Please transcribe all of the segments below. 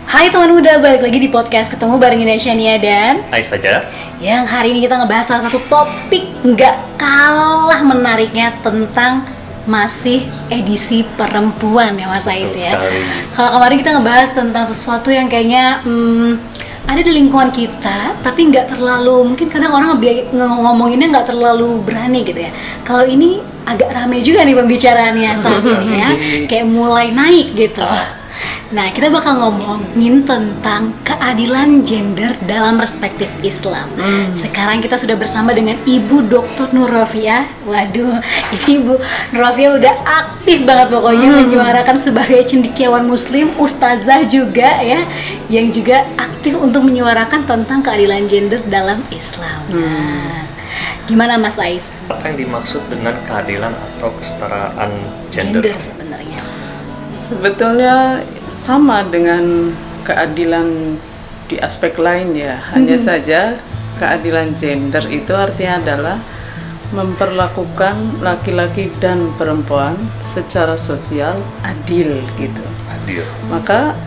Hai teman muda, balik lagi di podcast Ketemu bareng Indasiania dan Ais saja. yang hari ini kita ngebahas salah satu topik nggak kalah menariknya tentang masih edisi perempuan ya Mas Ais ya. Kalau kemarin kita ngebahas tentang sesuatu yang kayaknya ada di lingkungan kita, tapi nggak terlalu, mungkin kadang orang ngomonginnya nggak terlalu berani gitu ya. Kalau ini agak rame juga nih pembicaraannya saat ini ya, kayak mulai naik gitu. Nah, kita bakal ngomongin tentang keadilan gender dalam perspektif Islam. Sekarang kita sudah bersama dengan Ibu Dr. Nur Rofiah. Waduh, ini Ibu Nur Rofiah udah aktif banget pokoknya menyuarakan sebagai cendekiawan muslim, ustazah juga ya, yang juga aktif untuk menyuarakan tentang keadilan gender dalam Islam. Nah, gimana Mas Ais? Apa yang dimaksud dengan keadilan atau kesetaraan gender? Sebenarnya sebetulnya sama dengan keadilan di aspek lain ya, hanya saja keadilan gender itu artinya adalah memperlakukan laki-laki dan perempuan secara sosial adil gitu. Adil. Maka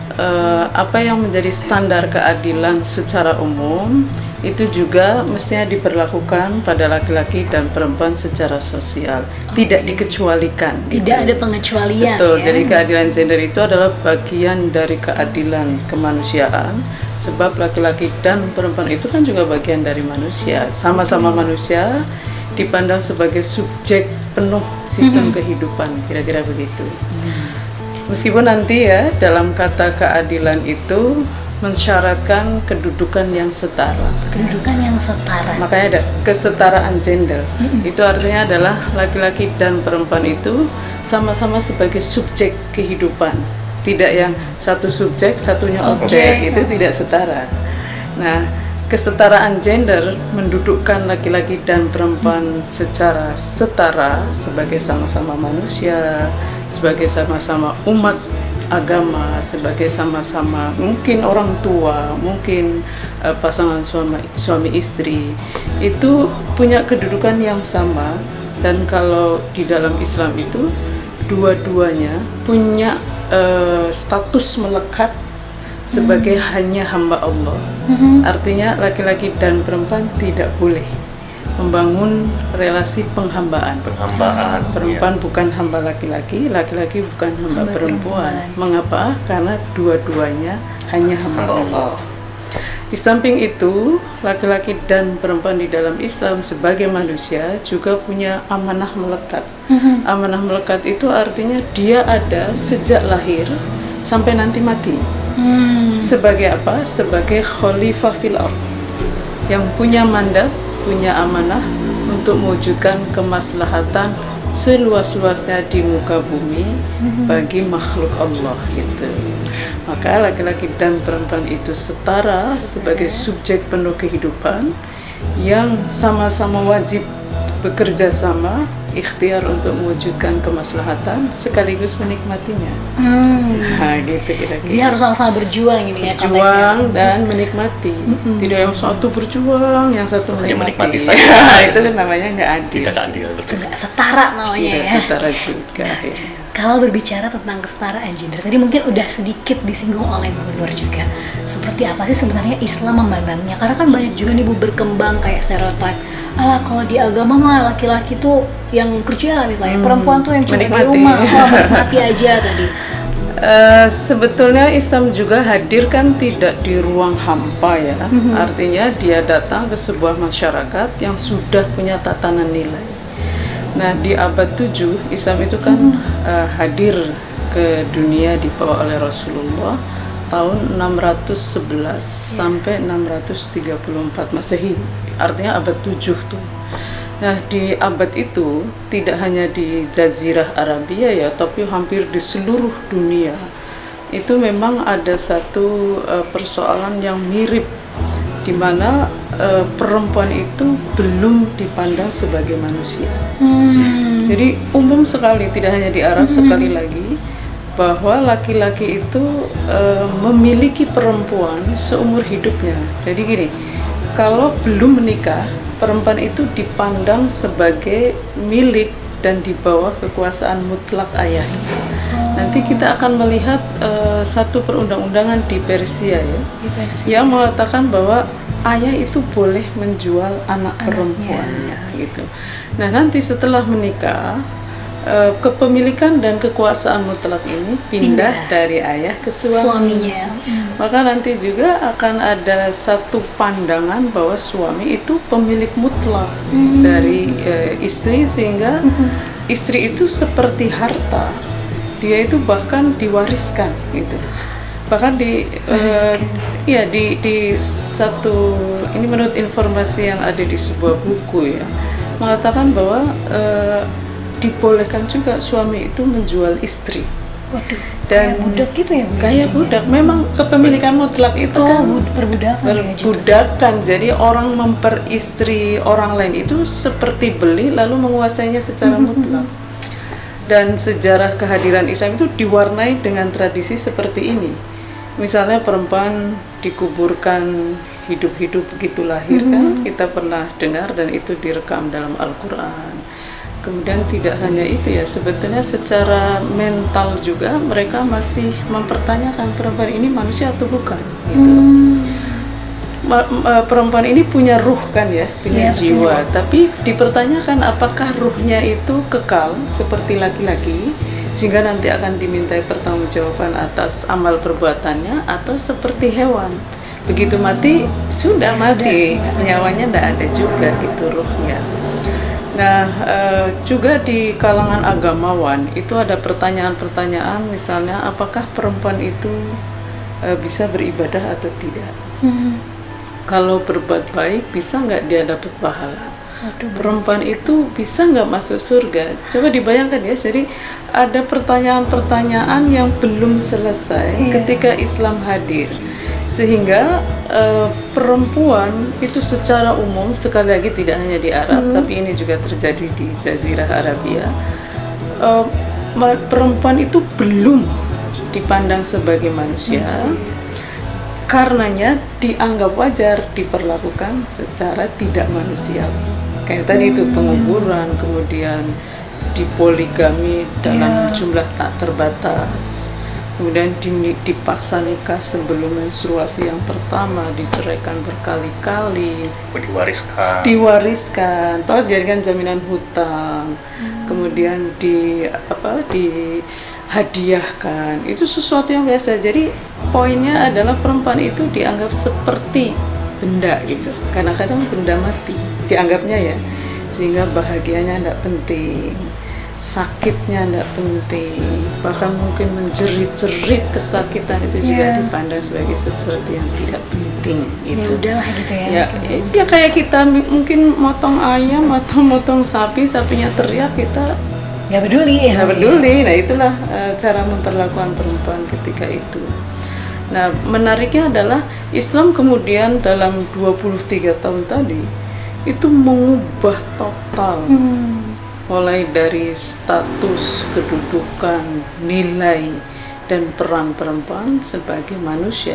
apa yang menjadi standar keadilan secara umum itu juga mestinya diberlakukan pada laki-laki dan perempuan secara sosial, tidak dikecualikan. Tidak ada pengecualian. Betul, ya? jadi keadilan gender itu adalah bagian dari keadilan kemanusiaan, sebab laki-laki dan perempuan itu kan juga bagian dari manusia, sama-sama manusia, dipandang sebagai subjek penuh sistem kehidupan, kira-kira begitu. Meskipun nanti ya dalam kata keadilan itu mensyaratkan kedudukan yang setara. Kedudukan yang setara. Makanya ada kesetaraan gender. Itu artinya adalah laki-laki dan perempuan itu sama-sama sebagai subjek kehidupan. Tidak yang satu subjek, satunya objek, itu tidak setara. Nah, kesetaraan gender mendudukkan laki-laki dan perempuan secara setara sebagai sama-sama manusia, sebagai sama-sama umat agama, sebagai sama-sama mungkin orang tua, mungkin pasangan suami istri itu punya kedudukan yang sama. Dan kalau di dalam Islam itu dua-duanya punya status melekat sebagai hanya hamba Allah. Artinya laki-laki dan perempuan tidak boleh membangun relasi penghambaan. Perempuan bukan hamba laki-laki, laki-laki bukan hamba perempuan. Mengapa? Karena dua-duanya hanya hamba Allah. Di samping itu, laki-laki dan perempuan di dalam Islam sebagai manusia juga punya amanah melekat. Amanah melekat itu artinya dia ada sejak lahir sampai nanti mati. Sebagai apa? Sebagai khalifah fil ardh, yang punya mandat, punya amanah untuk mewujudkan kemaslahatan seluas-luasnya di muka bumi bagi makhluk Allah gitu. Maka laki-laki dan perempuan itu setara sebagai subjek penuh kehidupan yang sama-sama wajib bekerja sama, ikhtiar untuk mewujudkan kemaslahatan sekaligus menikmatinya. Nah, gitu kira-kira. Jadi harus sama-sama berjuang ini ya, berjuang dan menikmati. Tidak yang satu berjuang, yang satu menikmati saja. Itu kan namanya nggak adil. Tidak adil, betul. Nggak setara namanya. Tidak ya. setara juga. Ya. Kalau berbicara tentang kesetaraan gender, tadi mungkin udah sedikit disinggung oleh Bu Nur juga. Seperti apa sih sebenarnya Islam memandangnya? Karena kan banyak juga nih Bu berkembang kayak stereotip. Alah, kalau di agama mah laki-laki tuh yang kerja misalnya, perempuan tuh yang cuma di rumah, menikmati aja tadi. Sebetulnya Islam juga hadir kan tidak di ruang hampa ya. Artinya dia datang ke sebuah masyarakat yang sudah punya tatanan nilai. Nah, di abad 7 Islam itu kan hadir ke dunia dibawa oleh Rasulullah tahun 611 sampai 634 Masehi. Artinya abad 7 tuh. Nah, di abad itu tidak hanya di Jazirah Arabia ya, tapi hampir di seluruh dunia. Itu memang ada satu persoalan yang mirip, di mana perempuan itu belum dipandang sebagai manusia. Jadi umum sekali, tidak hanya di Arab, sekali lagi bahwa laki-laki itu memiliki perempuan seumur hidupnya. Jadi gini, kalau belum menikah, perempuan itu dipandang sebagai milik dan di bawah kekuasaan mutlak ayahnya. Nanti kita akan melihat satu perundang-undangan di Persia ya, yang mengatakan bahwa ayah itu boleh menjual anak perempuannya gitu. Nah nanti setelah menikah, kepemilikan dan kekuasaan mutlak ini pindah dari ayah ke suaminya. Maka nanti juga akan ada satu pandangan bahwa suami itu pemilik mutlak dari istri, sehingga istri itu seperti harta, dia itu bahkan diwariskan gitu. Bahkan di satu, ini menurut informasi yang ada di sebuah buku ya, mengatakan bahwa dibolehkan juga suami itu menjual istri. Waduh, dan kayak budak gitu ya? Kayak budak, memang kepemilikan mutlak itu kan perbudakan. Jadi orang memperistri orang lain itu seperti beli lalu menguasainya secara mutlak. Dan sejarah kehadiran Islam itu diwarnai dengan tradisi seperti ini. Misalnya perempuan dikuburkan hidup-hidup begitu lahir kan, kita pernah dengar dan itu direkam dalam Al-Quran. Kemudian tidak hanya itu ya, sebetulnya secara mental juga mereka masih mempertanyakan perempuan ini manusia atau bukan gitu. Perempuan ini punya ruh kan ya, punya jiwa, tapi dipertanyakan apakah ruhnya itu kekal seperti laki-laki sehingga nanti akan dimintai pertanggungjawaban atas amal perbuatannya, atau seperti hewan begitu mati sudah mati, nyawanya tidak ada juga gitu ruhnya. Nah, juga di kalangan agamawan itu ada pertanyaan-pertanyaan, misalnya apakah perempuan itu bisa beribadah atau tidak? Kalau berbuat baik, bisa nggak dia dapat pahala? Perempuan itu bisa nggak masuk surga? Coba dibayangkan ya, jadi ada pertanyaan-pertanyaan yang belum selesai ketika Islam hadir. Sehingga perempuan itu secara umum, sekali lagi tidak hanya di Arab, tapi ini juga terjadi di Jazirah Arabia, perempuan itu belum dipandang sebagai manusia, karenanya dianggap wajar diperlakukan secara tidak manusiawi. Kayak tadi itu penguburan, kemudian dipoligami dalam jumlah tak terbatas, kemudian dipaksa nikah sebelum menstruasi yang pertama, diceraikan berkali-kali, diwariskan, atau dijadikan jaminan hutang, kemudian dihadiahkan. Itu sesuatu yang biasa. Jadi poinnya adalah perempuan itu dianggap seperti benda gitu, karena kadang benda mati dianggapnya ya, sehingga bahagianya tidak penting, sakitnya tidak penting, bahkan mungkin menjerit-jerit kesakitan itu juga dipandang sebagai sesuatu yang tidak penting gitu. Ya udahlah gitu ya. Ya kayak kita mungkin motong ayam atau motong sapi, sapinya teriak, kita nggak peduli ya. Nggak peduli. Nah itulah cara memperlakukan perempuan ketika itu. Nah menariknya adalah Islam kemudian dalam 23 tahun tadi itu mengubah total, mulai dari status, kedudukan, nilai, dan peran perempuan sebagai manusia.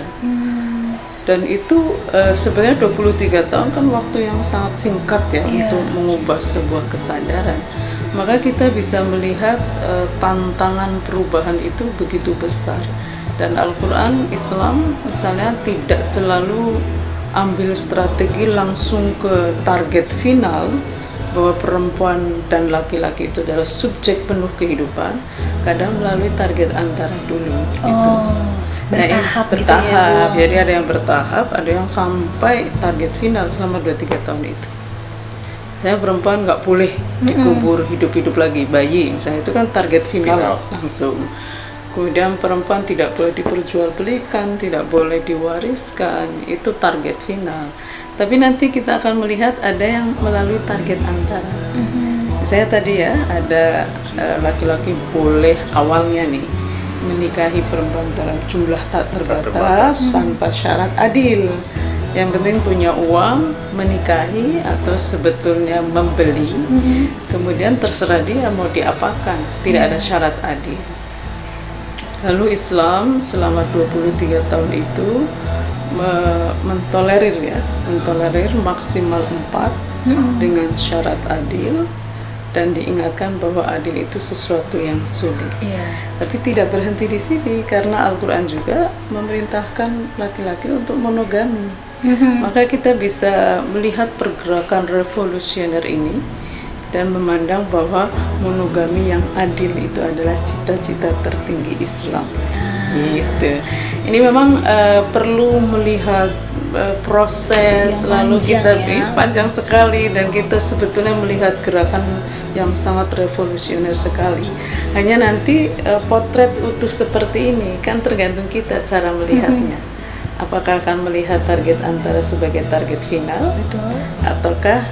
Dan itu sebenarnya 23 tahun kan waktu yang sangat singkat ya untuk mengubah sebuah kesadaran. Maka kita bisa melihat tantangan perubahan itu begitu besar. Dan Al-Quran, Islam misalnya tidak selalu ambil strategi langsung ke target final, bahwa perempuan dan laki-laki itu adalah subjek penuh kehidupan. Kadang melalui target antara dulu gitu. Bertahap, bertahap gitu ya, jadi ada yang bertahap, ada yang sampai target final selama 2-3 tahun itu. Saya perempuan nggak boleh dikubur hidup-hidup lagi, bayi misalnya, itu kan target final langsung. Kemudian perempuan tidak boleh diperjualbelikan, tidak boleh diwariskan, itu target final. Tapi nanti kita akan melihat ada yang melalui target antara. Saya tadi ya, ada laki-laki boleh awalnya nih menikahi perempuan dalam jumlah tak terbatas tanpa syarat adil. Yang penting punya uang, menikahi atau sebetulnya membeli, kemudian terserah dia mau diapakan, tidak ada syarat adil. Lalu Islam selama 23 tahun itu mentolerir maksimal 4 dengan syarat adil. dan diingatkan bahwa adil itu sesuatu yang sulit. Tapi tidak berhenti di sini, karena Al-Quran juga memerintahkan laki-laki untuk monogami. Maka kita bisa melihat pergerakan revolusioner ini dan memandang bahwa monogami yang adil itu adalah cita-cita tertinggi Islam. Gitu. Ini memang perlu melihat proses yang lalu kita panjang sekali, dan kita sebetulnya melihat gerakan yang sangat revolusioner sekali. Hanya nanti potret utuh seperti ini kan tergantung kita cara melihatnya. Apakah akan melihat target antara sebagai target final, ataukah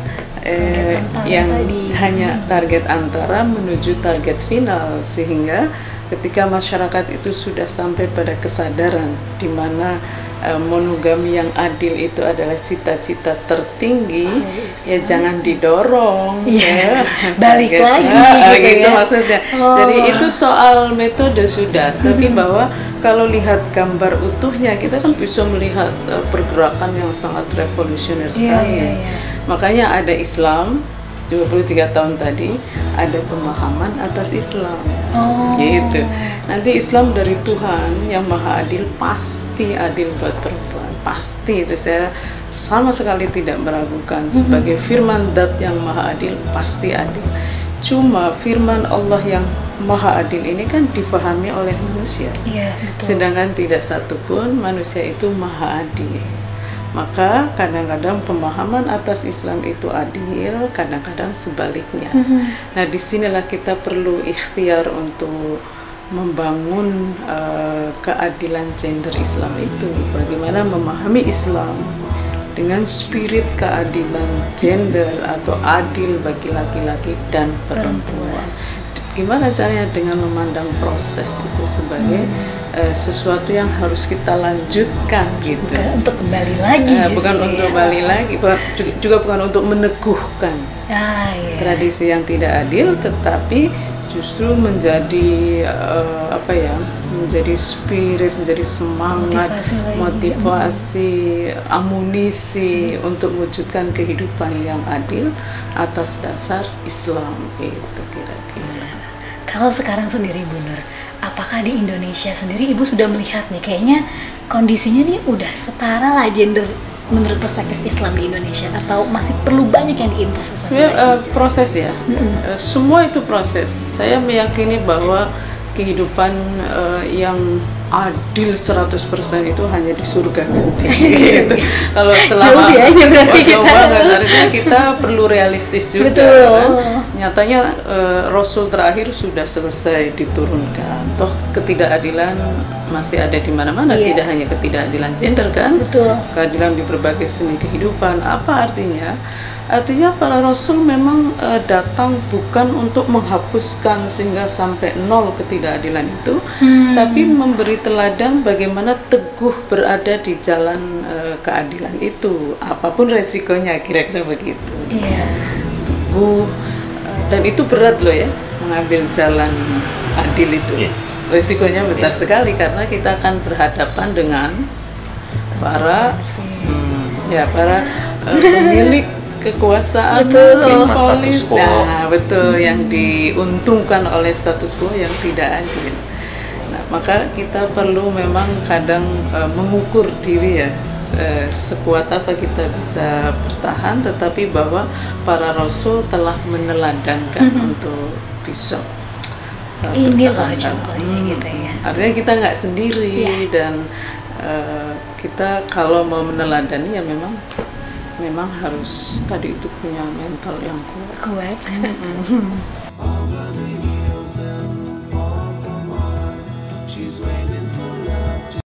yang hanya target antara menuju target final, sehingga ketika masyarakat itu sudah sampai pada kesadaran di mana monogami yang adil itu adalah cita-cita tertinggi, ya jangan didorong, balik lagi gitu maksudnya. Jadi itu soal metode sudah, tapi bahwa kalau lihat gambar utuhnya kita kan bisa melihat pergerakan yang sangat revolusioner sekali. Makanya ada Islam 23 tahun tadi, ada pemahaman atas Islam, gitu. Nanti Islam dari Tuhan yang Maha Adil, pasti adil buat perempuan, pasti itu saya sama sekali tidak meragukan. Sebagai firman Dat yang Maha Adil, pasti adil. Cuma firman Allah yang Maha Adil ini kan difahami oleh manusia, sedangkan tidak satupun manusia itu Maha Adil. Maka kadang-kadang pemahaman atas Islam itu adil, kadang-kadang sebaliknya. Nah, disinilah kita perlu ikhtiar untuk membangun keadilan gender Islam itu. Bagaimana memahami Islam dengan spirit keadilan gender atau adil bagi laki-laki dan perempuan. Gimana caranya? Dengan memandang proses itu sebagai sesuatu yang harus kita lanjutkan, gitu. Bukan untuk kembali lagi, bukan untuk kembali lagi, juga bukan untuk meneguhkan tradisi yang tidak adil, tetapi justru menjadi menjadi spirit, menjadi semangat, motivasi, amunisi untuk mewujudkan kehidupan yang adil atas dasar Islam, itu kira-kira. Kalau sekarang sendiri Bu Nur, apakah di Indonesia sendiri Ibu sudah melihat nih, kayaknya kondisinya nih udah setara lah gender menurut perspektif Islam di Indonesia, atau masih perlu banyak yang diimprove? Proses ya, semua itu proses. Saya meyakini bahwa kehidupan yang adil 100% itu hanya di surga nanti. Gitu. Kalau selama jauh banget, artinya kita perlu realistis juga. Kan? Nyatanya Rasul terakhir sudah selesai diturunkan. Toh ketidakadilan masih ada di mana-mana, tidak hanya ketidakadilan gender kan? Keadilan di berbagai seni kehidupan. Apa artinya? Artinya para rasul memang datang bukan untuk menghapuskan sehingga sampai nol ketidakadilan itu, tapi memberi teladan bagaimana teguh berada di jalan keadilan itu, apapun resikonya, kira-kira begitu. Teguh, dan itu berat loh ya, mengambil jalan adil itu. Resikonya besar sekali karena kita akan berhadapan dengan para pemilik kekuasaan, polis, yang diuntungkan oleh status quo yang tidak adil. Nah, maka kita perlu memang kadang mengukur diri ya, sekuat apa kita bisa bertahan, tetapi bahwa para rasul telah meneladankan untuk bisa ini loh contohnya gitu ya. Artinya kita nggak sendiri, dan kita kalau mau meneladani ya memang harus tadi itu punya mental yang kuat.